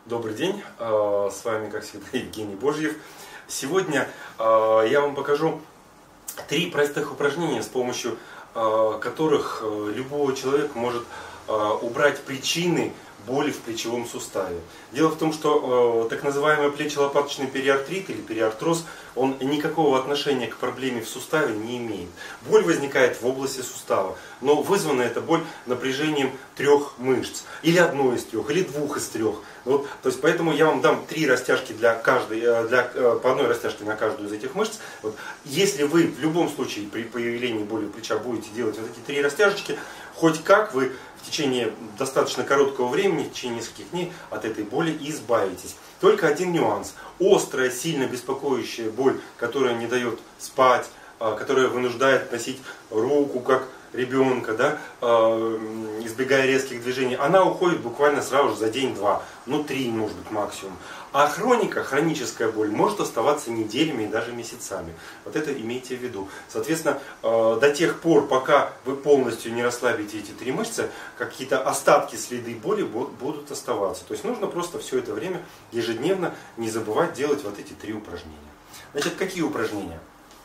Добрый день, с вами, как всегда, Евгений Божьев. Сегодня я вам покажу 3 простых упражнения, с помощью которых любой человек может убрать причины боли в плечевом суставе. Дело в том, что так называемый плечо-лопаточный периартрит или периартроз, он никакого отношения к проблеме в суставе не имеет. Боль возникает в области сустава, но вызвана эта боль напряжением 3 мышц, или одной из 3, или 2 из 3. Вот, то есть, поэтому я вам дам 3 растяжки для каждой, по одной растяжке на каждую из этих мышц. Вот, если вы в любом случае при появлении боли в плеча будете делать вот эти 3 растяжечки, хоть как вы в течение достаточно короткого времени, в течение нескольких дней от этой боли избавитесь. Только один нюанс. Острая, сильно беспокоящая боль, которая не дает спать, которая вынуждает носить руку как ребенка, да, избегая резких движений, она уходит буквально сразу же за день-два, ну 3 может быть максимум. А хроническая боль может оставаться неделями и даже месяцами. Вот это имейте в виду. Соответственно, до тех пор, пока вы полностью не расслабите эти 3 мышцы, какие-то остатки, следы боли будут оставаться. То есть нужно просто все это время ежедневно не забывать делать вот эти 3 упражнения. Значит, какие упражнения?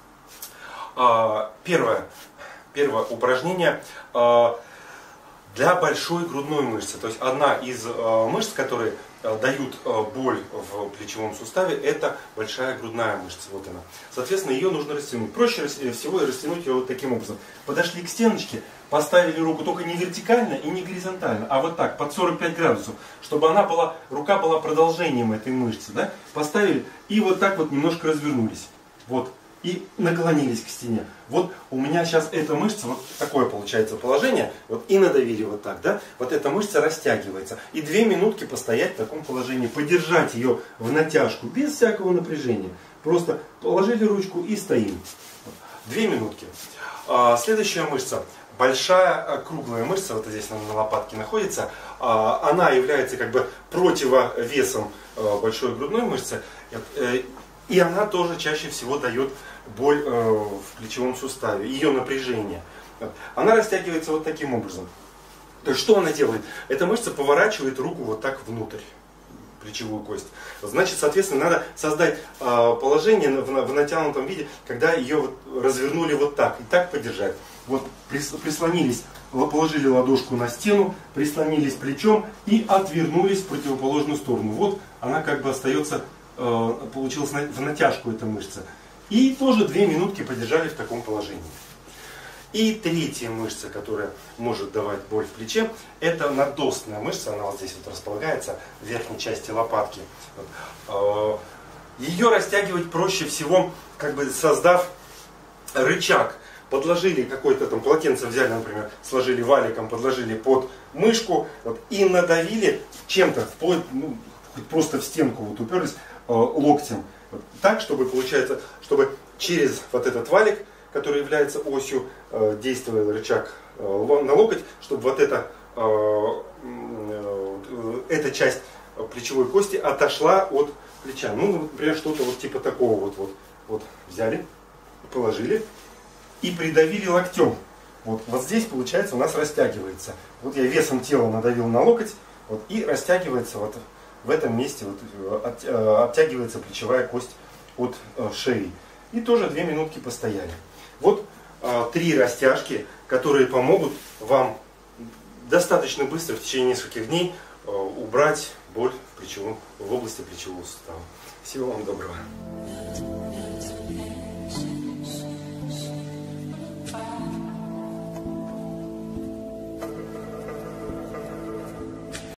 Первое упражнение для большой грудной мышцы. То есть одна из мышц, которые дают боль в плечевом суставе, это большая грудная мышца. Вот она. Соответственно, ее нужно растянуть. Проще всего растянуть ее вот таким образом. Подошли к стеночке, поставили руку только не вертикально и не горизонтально, а вот так, под 45 градусов, чтобы рука была продолжением этой мышцы. Да? Поставили и вот так вот немножко развернулись. Вот. И наклонились к стене. Вот у меня сейчас эта мышца, вот такое получается положение, вот и надавили вот так, да, вот эта мышца растягивается. И 2 минутки постоять в таком положении, подержать ее в натяжку, без всякого напряжения. Просто положили ручку и стоим. 2 минутки. Следующая мышца, большая круглая мышца, вот здесь на лопатке находится, она является как бы противовесом большой грудной мышцы. И она тоже чаще всего дает боль в плечевом суставе, ее напряжение. Она растягивается вот таким образом. То есть что она делает? Эта мышца поворачивает руку вот так внутрь, плечевую кость. Значит, соответственно, надо создать положение в натянутом виде, когда ее вот развернули вот так, и так подержать. Вот прислонились, положили ладошку на стену, прислонились плечом и отвернулись в противоположную сторону. Вот она как бы остается, получилась в натяжку эта мышца. И тоже 2 минутки подержали в таком положении. И третья мышца, которая может давать боль в плече, это надостная мышца. Она вот здесь вот располагается в верхней части лопатки. Ее растягивать проще всего, как бы создав рычаг. Подложили какое-то там полотенце, взяли, например, сложили валиком, подложили под мышку вот, и надавили чем-то, вплоть, просто в стенку вот уперлись локтем. Вот, так, чтобы получается, чтобы через вот этот валик, который является осью, действовал рычаг на локоть, чтобы вот эта часть плечевой кости отошла от плеча. Ну, например, что-то вот типа такого вот взяли, положили и придавили локтем. Вот здесь, получается, у нас растягивается. Вот я весом тела надавил на локоть, вот, и растягивается вот в этом месте, вот, оттягивается плечевая кость от шеи. И тоже 2 минутки постояли. Вот 3 растяжки, которые помогут вам достаточно быстро, в течение нескольких дней, убрать боль в области плечевого сустава. Всего вам доброго.